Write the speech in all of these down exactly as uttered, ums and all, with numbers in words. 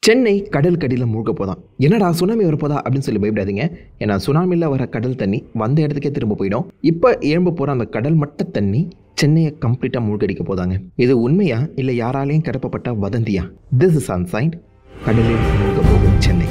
சென்னை கடல் கடியில் மூழ்க போதான். என்னடா சுனாமி வரப்போதா அப்படின்னு சொல்லி பயப்படாதீங்க. ஏன்னா சுனாமியில் வர கடல் தண்ணி வந்த இடத்துக்கே திரும்ப போயிடும். இப்போ எழும்ப போகிற அந்த கடல் மட்ட தண்ணி சென்னையை கம்ப்ளீட்டாக மூழ்கடிக்க போதாங்க. இது உண்மையா இல்லை யாராலையும் கிளப்பப்பட்ட வதந்தியா? This is ancient. கடலில் மூழ்க போகும் சென்னை.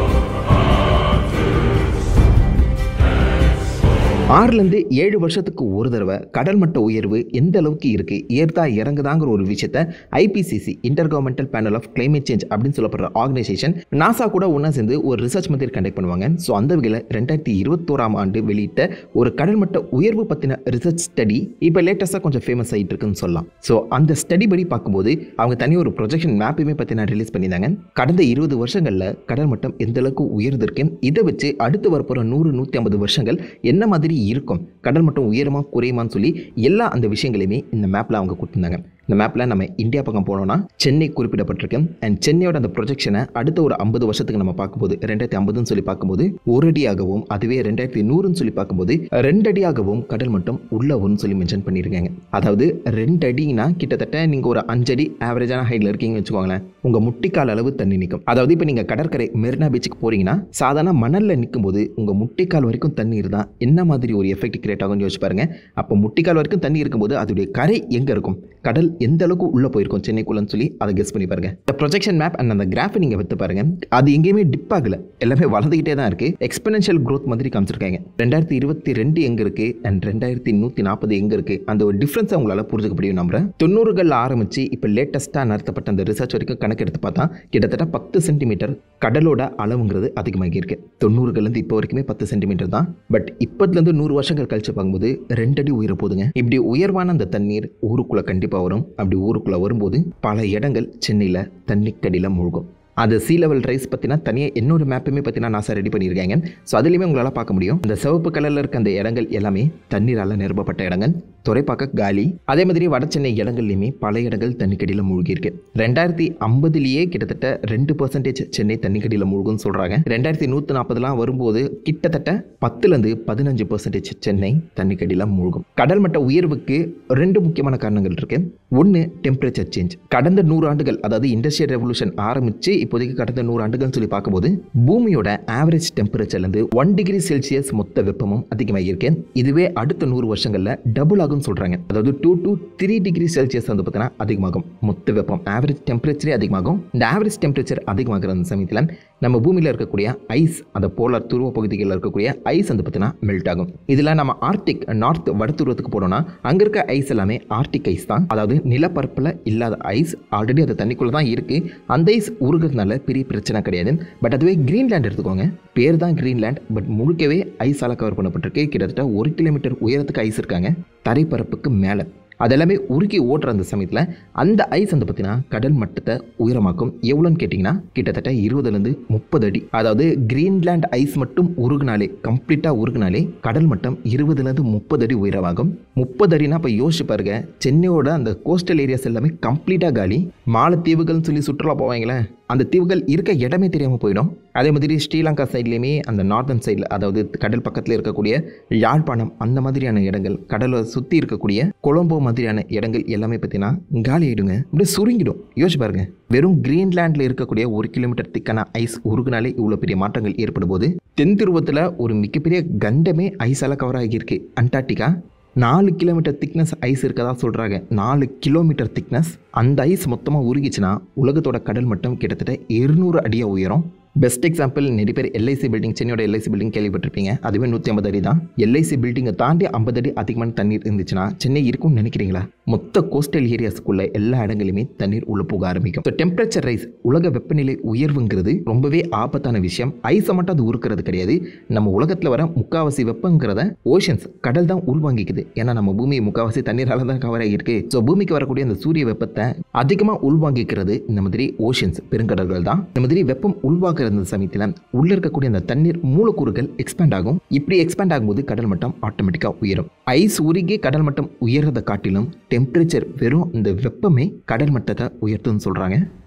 ஆறுலேருந்து ஏழு வருஷத்துக்கு ஒரு தடவை கடல் மட்ட உயர்வு எந்த அளவுக்கு இருக்குது, ஏறுதா இறங்குதாங்கிற ஒரு விஷயத்தை IPCC intergovernmental panel of climate change அப்படின்னு சொல்லப்படுற ஆர்கனைசேஷன் நாசா கூட ஒன்றா சேர்ந்து ஒரு ரிசர்ச் மெத்தட் கண்டக்ட் பண்ணுவாங்க. ஸோ அந்த வகையில் ரெண்டாயிரத்தி இருபத்தோராம் ஆண்டு வெளியிட்ட ஒரு கடல் மட்ட உயர்வு பற்றின ரிசர்ச் ஸ்டடி இப்போ லேட்டஸ்ட்டாக கொஞ்சம் ஃபேமஸ் ஆகிட்டு இருக்குன்னு சொல்லலாம். ஸோ அந்த ஸ்டடி படி பார்க்கும்போது அவங்க தனி ஒரு ப்ரொஜெக்ஷன் மேப்பையுமே பற்றி நான் ரிலீஸ் பண்ணியிருந்தாங்க. கடந்த இருபது வருஷங்களில் கடல் மட்டம் எந்த அளவுக்கு உயர்ந்திருக்கு, இதை வச்சு அடுத்து வரப்போகிற நூறு நூற்றி ஐம்பது வருஷங்கள் என்ன மாதிரி இருக்கும், கடல் மட்டம் உயரமா குறையுமான்னு சொல்லி எல்லா அந்த விஷயங்களையுமே இந்த மேப்ல அவங்க கொடுத்திருந்தாங்க. இந்த மேப்பில் நம்ம இந்தியா பக்கம் போனோம்னா சென்னை குறிப்பிடப்பட்டிருக்கு. அண்ட் சென்னையோட அந்த ப்ரொஜெக்ஷனை அடுத்த ஒரு ஐம்பது வருஷத்துக்கு நம்ம பார்க்கும்போது ரெண்டாயிரத்தி ஐம்பதுன்னு சொல்லி பார்க்கும்போது ஒரு அடியாகவும், அதுவே ரெண்டாயிரத்தி நூறுன்னு சொல்லி பார்க்கும்போது ரெண்டு அடியாகவும் கடல் மட்டம் உள்ளவுன்னு சொல்லி மென்ஷன் பண்ணியிருக்காங்க. அதாவது ரெண்டு அடினா கிட்டத்தட்ட நீங்கள் ஒரு அஞ்சடி ஆவரேஜான ஹைட்டில் இருக்கீங்கன்னு வச்சுக்கோங்களேன், உங்கள் முட்டிக்கால் அளவு தண்ணி நிற்கும். அதாவது இப்போ நீங்கள் கடற்கரை மெரினா பீச்சுக்கு போகிறீங்கன்னா சாதாரண மணலில் நிற்கும் போது உங்கள் முட்டிக்கால் வரைக்கும் தண்ணி இருந்தால் என்ன மாதிரி ஒரு எஃபெக்ட் கிரியேட் ஆகும்னு யோசிச்சு பாருங்க. அப்போ முட்டிக்கால் வரைக்கும் தண்ணி இருக்கும்போது அதோடைய கரை எங்கே இருக்கும், கடல் எந்த அளவுக்கு உள்ள போயிருக்கும் சென்னைக்குள்ளன்னு சொல்லி அதை கெஸ் பண்ணி பாருங்க. இந்த ப்ரொஜெக்ஷன் மேப் அண்ட் அந்த கிராஃபை நீங்க வைத்து பாருங்க, அது எங்கேயுமே டிப் ஆகல, எல்லாமே வளர்ந்துகிட்டே தான் இருக்கு. எக்ஸ்பெனன்ஷியல் க்ரோத் மாதிரி காமிச்சிருக்காங்க. ரெண்டாயிரத்தி இருபத்தி ரெண்டு எங்க இருக்கு அண்ட் ரெண்டாயிரத்தி நூத்தி நாற்பது எங்க இருக்கு, அந்த ஒரு டிஃபரன்ஸ் உங்களால புரிஞ்சுக்க முடியும். நம்புறேன் தொண்ணூறுகள் ஆரம்பிச்சு இப்போ லேட்டஸ்டா நடத்தப்பட்ட அந்த ரிசர்ச் வரைக்கும் கணக்கு எடுத்து பார்த்தா கிட்டத்தட்ட பத்து சென்டிமீட்டர் கடலோட அளவுங்கிறது அதிகமாகி இருக்கு. தொண்ணூறுகள்லேருந்து இப்போ வரைக்குமே பத்து சென்டிமீட்டர் தான். பட் இப்போதுலேருந்து நூறு வருஷங்கள் கழிச்சு பார்க்கும்போது ரெண்டு அடி உயர போதுங்க. இப்படி உயர்வான அந்த தண்ணீர் ஊருக்குள்ள கண்டிப்பாக வரும். அப்படி ஊருக்குள்ள வரும்போது பல இடங்கள் சென்னையில் தண்ணிக்கடியில் மூழ்கும். அது சீ லெவல் ரைஸ் பற்றினா தனியாக இன்னொரு மேப்புமே பற்றினா நாசா ரெடி பண்ணியிருக்காங்க. ஸோ அதுலேயுமே உங்களால் பார்க்க முடியும். அந்த சிவப்பு கலரில் இருக்க அந்த இடங்கள் எல்லாமே தண்ணீரால் நிரப்பப்பட்ட இடங்கள். துறைப்பாக்க காலி. அதே மாதிரி வட சென்னை இடங்கள்லையுமே பல இடங்கள் தண்ணிக்கடியில் மூழ்கியிருக்கு. ரெண்டாயிரத்தி ஐம்பதுலேயே கிட்டத்தட்ட ரெண்டு பர்சன்டேஜ் சென்னை தண்ணிக்கடியில் மூழ்குன்னு சொல்கிறாங்க. ரெண்டாயிரத்தி நூற்றி நாற்பதுலாம் வரும்போது கிட்டத்தட்ட பத்துலேருந்து பதினஞ்சு பர்சன்டேஜ் சென்னை தண்ணிக்கடியில் மூழ்கும். கடல் மட்ட உயர்வுக்கு ரெண்டு முக்கியமான காரணங்கள் இருக்கு. ஒன்று டெம்பரேச்சர் சேஞ்ச். கடந்த நூறு ஆண்டுகள், அதாவது இண்டஸ்ட்ரியல் ரெவல்யூஷன் ஆரம்பித்து இப்போதைக்கு கடந்த நூறு ஆண்டுகள் சொல்லி பார்க்கும்போது பூமியோட ஆவரேஜ் டெம்பரேச்சர்லேருந்து ஒன் டிகிரி செல்சியஸ் மொத்த வெப்பமும் அதிகமாக இருக்கு. இதுவே அடுத்த நூறு வருஷங்களில் டபுள் ஆகும் சொல்றாங்க. அதாவது two to three degree Celsius வந்து பார்த்தீங்கன்னா அதிகமாகும் மொத்த வெப்பம். ஆவரேஜ் டெம்பரேச்சரே அதிகமாகும். இந்த ஆவரேஜ் டெம்பரேச்சர் அதிகமாகிற அந்த சமயத்தில் நம்ம பூமியில் இருக்கக்கூடிய ஐஸ், அந்த போலார் துருவ பகுதிகளில் இருக்கக்கூடிய ஐஸ் வந்து பார்த்தீங்கன்னா மெல்ட் ஆகும். இதில் நம்ம ஆர்டிக் நார்த் வட துருவத்துக்கு போனோம்னா அங்கே இருக்க ஐஸ் எல்லாமே ஆர்டிக் ஐஸ் தான். அதாவது நிலப்பரப்பில் இல்லாத ஐஸ், ஆல்ரெடி அது தண்ணிக்குள்ளே தான் இருக்கு. அந்த ஐஸ் உருகிறதுனால பெரிய பிரச்சனை கிடையாது. பட் அதுவே கிரீன்லேண்ட் எடுத்துக்கோங்க, பேர் தான் கிரீன்லேண்ட், பட் முழுக்கவே ஐஸால் கவர் பண்ணப்பட்டிருக்கு. கிட்டத்தட்ட ஒரு கிலோமீட்டர் உயரத்துக்கு ஐஸ் இருக்காங்க தரைப்பரப்புக்கு மேலே. அதெல்லாமே உருக்கி ஓட்டுற அந்த சமயத்தில் அந்த ஐஸ் வந்து பார்த்தீங்கன்னா கடல் மட்டத்தை உயரமாக்கும். எவ்வளோன்னு கேட்டிங்கன்னா கிட்டத்தட்ட இருபதுலேருந்து முப்பது அடி. அதாவது கிரீன்லேண்ட் ஐஸ் மட்டும் உருகுனாலே, கம்ப்ளீட்டாக உருகுனாலே கடல் மட்டம் இருபதுலேருந்து முப்பது அடி உயரமாகும். முப்பது அடினா இப்போ யோசிச்சு பாருங்க, சென்னையோட அந்த கோஸ்டல் ஏரியாஸ் எல்லாமே கம்ப்ளீட்டாக காலி. மாலத்தீவுகள்னு சொல்லி சுற்றுலா போவாங்களே, அந்த தீவுகள் இருக்க இடமே தெரியாமல் போயிடும். அதே மாதிரி ஸ்ரீலங்கா சைட்லேயுமே அந்த நார்தன் சைடில், அதாவது கடல் பக்கத்தில் இருக்கக்கூடிய யாழ்ப்பாணம் அந்த மாதிரியான இடங்கள், கடலை சுற்றி இருக்கக்கூடிய கொலம்போ மாதிரியான இடங்கள் எல்லாமே பார்த்தீங்கன்னா காலி ஆகிடுங்க, அப்படியே சுருங்கிடும். யோசிச்சு பாருங்க, வெறும் கிரீன்லேண்டில் இருக்கக்கூடிய ஒரு கிலோமீட்டர் திக்கான ஐஸ் உருகுனாலே இவ்வளோ பெரிய மாற்றங்கள் ஏற்படும் போது தென் துருவத்தில் ஒரு மிகப்பெரிய கண்டமே ஐஸால் கவர் ஆகியிருக்கு. அண்டார்டிகா நாலு கிலோமீட்டர் திக்னஸ் ஐஸ் இருக்கதா சொல்கிறாங்க. நாலு கிலோமீட்டர் திக்னஸ் அந்த ஐஸ் மொத்தமாக உருகிச்சுன்னா உலகத்தோட கடல் மட்டம் கிட்டத்தட்ட இருநூறு அடியாக உயரும். பெஸ்ட் எக்ஸாம்பிள், நிறைய பேர் எல்ஐசி பில்டிங், சென்னையோட எல்ஐசி பில்டிங் கேள்விப்பட்டிருப்பீங்க. அதுவே நூற்றி ஐம்பது அடி தான். எல்ஐசி பில்டிங்கை தாண்டி ஐம்பது அடி அதிகமான தண்ணீர் இருந்துச்சுன்னா சென்னை இருக்கும்னு நினைக்கிறீங்களா? மொத்த கோஸ்டல் ஏரியாஸ்க்குள்ள எல்லா இடங்களிலுமே தண்ணீர் உள்ள போக ஆரம்பிக்கும். ஸோ டெம்பரேச்சர் ரைஸ், உலக வெப்பநிலை உயர்வுங்கிறது ரொம்பவே ஆபத்தான விஷயம். ஐஸை மட்டும் அது உருக்கிறது கிடையாது. நம்ம உலகத்தில் வர முக்காவாசி வெப்பங்கிறத ஓஷன்ஸ், கடல் தான் உள்வாங்கிக்குது. ஏன்னா நம்ம பூமி முக்காவாசி தண்ணீரால தான் கவர் ஆகியிருக்கு. ஸோ பூமிக்கு வரக்கூடிய அந்த சூரிய வெப்பத்தை அதிகமாக உள்வாங்கிக்கிறது இந்த மாதிரி ஓஷன்ஸ், பெருங்கடல்கள் தான். இந்த மாதிரி வெப்பம் உள்வாங்க அந்த சமயத்தில் உள்ள இருக்கக்கூடிய அந்த தண்ணீர் மூலக்கூறுகள் எக்ஸ்பேண்ட் ஆகும். இப்படி எக்ஸ்பேண்ட் ஆகும்போது கடல் மட்டம் ஆட்டோமேட்டிக்காக உயரும். ஐஸ் உருகி கடல் மட்டம் உயர்றதை காட்டிலும் டெம்பரேச்சர், வெறும் இந்த வெப்பமே கடல் மட்டத்தை உயர்த்துன்னு சொல்றாங்க.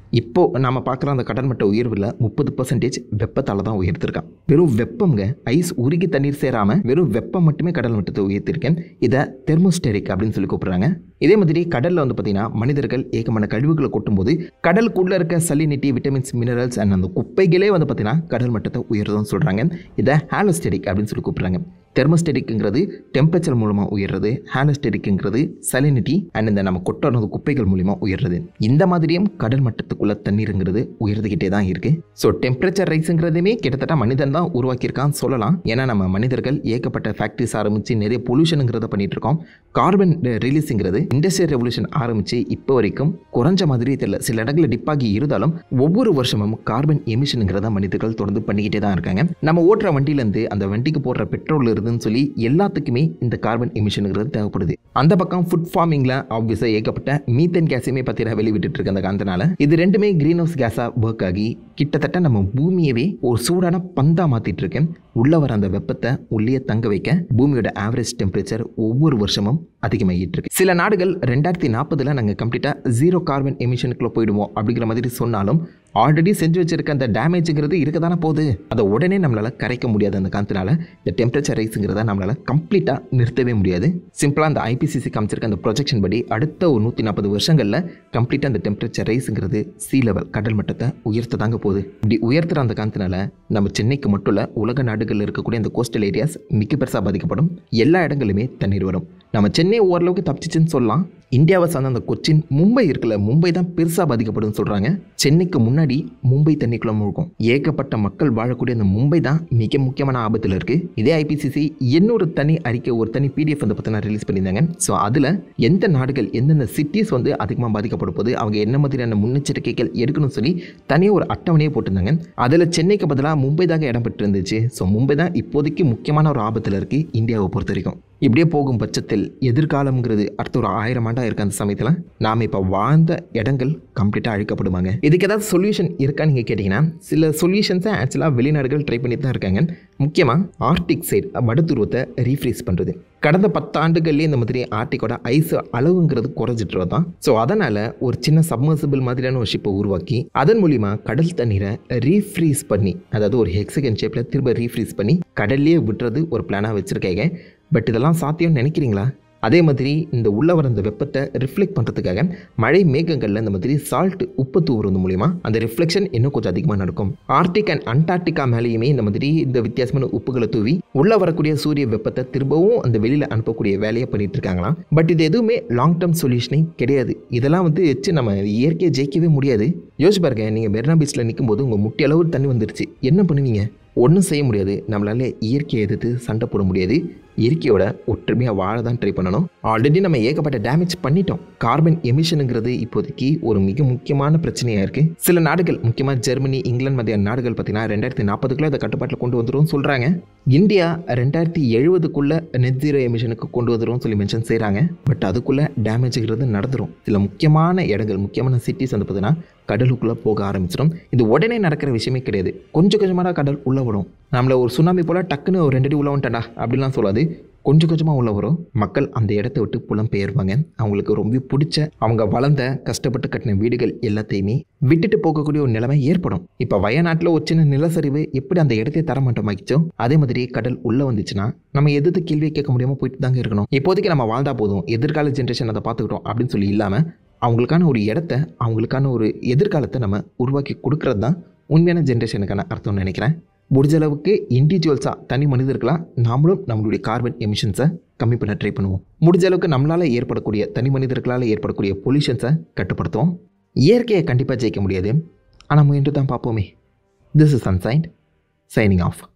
இப்போ நம்ம பார்க்குற அந்த கடல் மட்ட உயர்வில் முப்பது பர்சன்டேஜ் வெப்பத்தால் தான் உயர்த்திருக்கான். வெறும் வெப்பம்ங்க, ஐஸ் உருகி தண்ணீர் சேராமல் வெறும் வெப்பம் மட்டுமே கடல் மட்டத்தை உயர்த்திருக்கேன். இதை தெர்மோஸ்டெரிக் அப்படின்னு சொல்லி கூப்பிட்றாங்க. இதே மாதிரி கடலில் வந்து பார்த்தீங்கன்னா மனிதர்கள் ஏகமான கழிவுகளை கொட்டும்போது கடலுக்குள்ளே இருக்க சலினிட்டி, விட்டமின்ஸ், மினரல்ஸ் அண்ட் அந்த குப்பைகளே வந்து பார்த்தீங்கன்னா கடல் மட்டத்தை உயர்றதுன்னு சொல்கிறாங்க. இதை ஹாலோஸ்டெரிக் அப்படின்னு சொல்லி கூப்பிட்றாங்க. தெர்மோஸ்டெரிக்ங்கிறது டெம்பரேச்சர் மூலமாக உயர்றது, ஹாலோஸ்டெரிக்ங்கிறது சலினிட்டி அண்ட் இந்த நம்ம கொட்டுறது குப்பைகள் மூலமாக உயர்றது. இந்த மாதிரியும் கடல் மட்டத்துக்குள்ள தண்ணீருங்கிறது உயர்ந்துகிட்டே தான் இருக்குது. ஸோ டெம்பரேச்சர் ரைஸுங்கிறதுமே கிட்டத்தட்ட மனிதன் தான் உருவாக்கியிருக்கான்னு சொல்லலாம். ஏன்னா நம்ம மனிதர்கள் ஏகப்பட்ட ஃபேக்ட்ரிஸ் ஆரம்பித்து நிறைய பொல்யூஷனுங்கிறத பண்ணிட்டு இருக்கோம். கார்பன் ரிலீஸுங்கிறது இண்டஸ்ட்ரியல் ரெவல்யூஷன் ஆரம்பித்து இப்போ வரைக்கும் குறைஞ்ச மாதிரி தெரியல. சில இடங்களில் டிப்பாகி இருந்தாலும் ஒவ்வொரு வருஷமும் கார்பன் எமிஷனுங்கிறத மனிதர்கள் தொடர்ந்து பண்ணிக்கிட்டே தான் இருக்காங்க. நம்ம ஓட்டுற வண்டியிலேருந்து அந்த வண்டிக்கு போடுற பெட்ரோல் இருக்குன்னு சொல்லி எல்லாத்துக்குமே இந்த கார்பன் எமிஷனுங்கிறது தேவைப்படுது. அந்த பக்கம் ஃபுட் ஃபார்மிங்கில் ஆப்வியஸாக ஏகப்பட்ட மீத்தேன் கேஸையுமே பார்த்தீங்கன்னா வெளிவிட்டு இருக்க அந்த காரணத்தினால இது ரெண்டுமே கிரீன் ஹவுஸ் கேஸாக ஒர்க் ஆகி கிட்டத்தட்ட நம்ம பூமியவே ஒரு சூடான பந்தா மாற்றிட்டு இருக்கேன். உள்ள வர அந்த வெப்பத்தை உள்ளே தங்க வைக்க பூமியோட ஆவரேஜ் டெம்பரேச்சர் ஒவ்வொரு வருஷமும் அதிகமாகிட்டு இருக்கு. சில நாடுகள் ரெண்டாயிரத்தி நாற்பதுல நாங்கள் கம்ப்ளீட்டாக ஜீரோ கார்பன் எமிஷனுக்குள்ள போயிடுவோம் அப்படிங்கிற மாதிரி சொன்னாலும் ஆல்ரெடி செஞ்சு வச்சிருக்க அந்த டேமேஜுங்கிறது இருக்க தானே போகுது. அதை உடனே நம்மளால் கரைக்க முடியாது. அந்த காரணத்தினால இந்த டெம்பரேச்சர் ரைஸுங்கிறத நம்மளால் கம்ப்ளீட்டாக நிறுத்தவே முடியாது. சிம்பிளாக அந்த ஐபிசிசி காமிச்சிருக்க அந்த ப்ரொஜெக்ஷன் படி அடுத்த ஒரு நூற்றி நாற்பது வருஷங்களில் கம்ப்ளீட்டாக அந்த டெம்பரேச்சர் ரைஸுங்கிறது சீ லெவல் கடல் மட்டத்தை உயர்த்த தாங்க போகுது. இப்படி உயர்த்துற அந்த காரணத்தினால நம்ம சென்னைக்கு மட்டும் இல்லை, உலக நாடுகளில் இருக்கக்கூடிய அந்த கோஸ்டல் ஏரியாஸ் மிக பெருசாக பாதிக்கப்படும். எல்லா இடங்களுமே தண்ணீர் வரும். நம்ம சென்னை ஓரளவுக்கு தப்பிச்சிச்சுன்னு சொல்லலாம். இந்தியாவை சார்ந்த அந்த கொச்சின், மும்பை இருக்குல்ல, மும்பை தான் பெருசாக பாதிக்கப்படும் சொல்கிறாங்க. சென்னைக்கு முன்னாடி மும்பை தண்ணிக்குள்ள முழுக்கும். ஏகப்பட்ட மக்கள் வாழக்கூடிய அந்த மும்பை தான் மிக முக்கியமான ஆபத்தில் இருக்குது. இதே ஐபிசிசி இன்னொரு தனி அறிக்கை, ஒரு தனி பிடிஎஃப் வந்து பார்த்தீங்கன்னா ரிலீஸ் பண்ணியிருந்தாங்க. ஸோ அதில் எந்த நாடுகள், எந்தெந்த சிட்டிஸ் வந்து அதிகமாக பாதிக்கப்பட போகுது, அவங்க என்ன மாதிரியான முன்னெச்சரிக்கைகள் எடுக்கணும்னு சொல்லி தனியாக ஒரு அட்டவணையை போட்டிருந்தாங்க. அதில் சென்னைக்கு பதிலாக மும்பை தாங்க இடம் பெற்று இருந்துச்சு. ஸோ மும்பை தான் இப்போதைக்கு முக்கியமான ஒரு ஆபத்தில் இருக்குது இந்தியாவை பொறுத்த வரைக்கும். இப்படியே போகும் பட்சத்தில் எதிர்காலம்ங்கிறது அடுத்த ஒரு ஆயிரம் ஆண்டாக இருக்க அந்த சமயத்தில் நாம் இப்போ வாழ்ந்த இடங்கள் கம்ப்ளீட்டாக அழிக்கப்படுவாங்க. இதுக்கு ஏதாவது சொல்யூஷன் இருக்கான்னு நீங்கள் கேட்டிங்கன்னா சில சொல்யூஷன்ஸை ஆக்சுவலாக வெளிநாடுகள் ட்ரை பண்ணிட்டு தான் இருக்காங்க. முக்கியமாக ஆர்டிக் சைடு வடதுருவத்தை ரீஃப்ரீஸ் பண்ணுறது. கடந்த பத்து ஆண்டுகள்லேயே இந்த மாதிரி ஆர்டிக்கோட ஐஸ் அளவுங்கிறது குறைஞ்சிட்டு தான். ஸோ அதனால் ஒரு சின்ன சப்மர்சிபிள் மாதிரியான ஒரு ஷிப்பை உருவாக்கி அதன் மூலிமா கடல் தண்ணீரை ரீஃப்ரீஸ் பண்ணி, அதாவது ஒரு ஹெக்ஸகன் ஷேப்பில் திரும்ப ரீஃப்ரீஸ் பண்ணி கடல்லே விட்டுறது ஒரு பிளானாக வச்சுருக்காங்க. பட் இதெல்லாம் சாத்தியம்னு நினைக்கிறீங்களா? அதே மாதிரி இந்த உள்ள வர அந்த வெப்பத்தை ரிஃப்ளெக்ட் பண்ணுறதுக்காக மழை மேகங்களில் இந்த மாதிரி சால்ட் உப்பு தூவுறது மூலிமா அந்த ரிஃப்ளெக்ஷன் இன்னும் கொஞ்சம் அதிகமாக நடக்கும். ஆர்டிக் அண்ட் அண்டார்டிகா மேலேயுமே இந்த மாதிரி இந்த வித்தியாசமான உப்புகளை தூவி உள்ள வரக்கூடிய சூரிய வெப்பத்தை திரும்பவும் அந்த வெளியில் அனுப்பக்கூடிய வேலையை பண்ணிட்டு இருக்காங்களாம். பட் இது எதுவுமே லாங் டேர்ம் சொல்யூஷனே கிடையாது. இதெல்லாம் வந்து வச்சு நம்ம இயற்கையை ஜெயிக்கவே முடியாது. யோசிச்சு பாருங்க, நீங்கள் மெரினா பீச்சில் நிற்கும் போது உங்கள் முட்டி அளவு தண்ணி வந்துருச்சு, என்ன பண்ணுவீங்க? ஒன்றும் செய்ய முடியாது. நம்மளால இயற்கையை எதிர்த்து சண்டை போட முடியாது. இயற்கையோட ஒற்றுமையாக வாழ தான் ட்ரை பண்ணணும். ஆல்ரெடி நம்ம ஏகப்பட்ட டேமேஜ் பண்ணிட்டோம். கார்பன் எமிஷனுங்கிறது இப்போதைக்கு ஒரு மிக முக்கியமான பிரச்சனையாக இருக்குது. சில நாடுகள், முக்கியமாக ஜெர்மனி, இங்கிலாந்து மாதிரியான நாடுகள் பார்த்தீங்கன்னா ரெண்டாயிரத்தி நாற்பதுக்குள்ளே அதை கட்டுப்பாட்டில் கொண்டு வந்துடும் சொல்கிறாங்க. இந்தியா ரெண்டாயிரத்தி எழுபதுக்குள்ளே நெட் ஜீரோ எமிஷனுக்கு கொண்டு வந்துடும் சொல்லி மென்ஷன் செய்கிறாங்க. பட் அதுக்குள்ளே டேமேஜுங்கிறது நடந்துடும். சில முக்கியமான இடங்கள், முக்கியமான சிட்டிஸ் வந்து பார்த்தீங்கன்னா கடலுக்குள்ளே போக ஆரம்பிச்சிடும். இது உடனே நடக்கிற விஷயமே கிடையாது. கொஞ்சம் கொஞ்சமாக கடல் உள்ளே வரும். நம்மளை ஒரு சுனாமி போல் டக்குன்னு ஒரு ரெண்டு அடி உள்ள வந்துட்டா அப்படிலாம் சொல்லாது. கொஞ்சம் கொஞ்சமாக உள்ள வரும். மக்கள் அந்த இடத்த விட்டு புலம் பெயர்வாங்க. அவங்களுக்கு ரொம்ப பிடிச்ச, அவங்க வளர்ந்த, கஷ்டப்பட்டு கட்டின வீடுகள் எல்லாத்தையுமே விட்டுட்டு போகக்கூடிய ஒரு நிலைமை ஏற்படும். இப்போ வயநாட்டில் ஒரு சின்ன நிலச்சரிவு எப்படி அந்த இடத்தை தரமாட்டமாக்கிச்சோ அதே மாதிரி கடல் உள்ளே வந்துச்சுன்னா நம்ம எதிர்த்து கேள்வியை கேட்க முடியாமல் போயிட்டு தாங்க இருக்கணும். இப்போதைக்கு நம்ம வாழ்ந்தா போதும், எதிர்கால ஜென்ரேஷன் அதை பார்த்துக்கிட்டோம் அப்படின்னு சொல்லி இல்லாமல் அவங்களுக்கான ஒரு இடத்த, அவங்களுக்கான ஒரு எதிர்காலத்தை நம்ம உருவாக்கி கொடுக்கறது தான் உண்மையான ஜென்ரேஷனுக்கான அர்த்தம்னு நினைக்கிறேன். முடிஞ்ச அளவுக்கு இண்டிவிஜுவல்ஸாக, தனி மனிதர்களாக நாமளும் நம்மளுடைய கார்பன் எமிஷன்ஸை கம்மி பண்ண ட்ரை பண்ணுவோம். முடிஞ்ச அளவுக்கு நம்மளால் ஏற்படக்கூடிய, தனி மனிதர்களால் ஏற்படக்கூடிய பொல்யூஷன்ஸை கட்டுப்படுத்துவோம். இயற்கையை கண்டிப்பாக ஜெயிக்க முடியாது, ஆனால் முயன்று தான் பார்ப்போமே. This is sunshine shining of.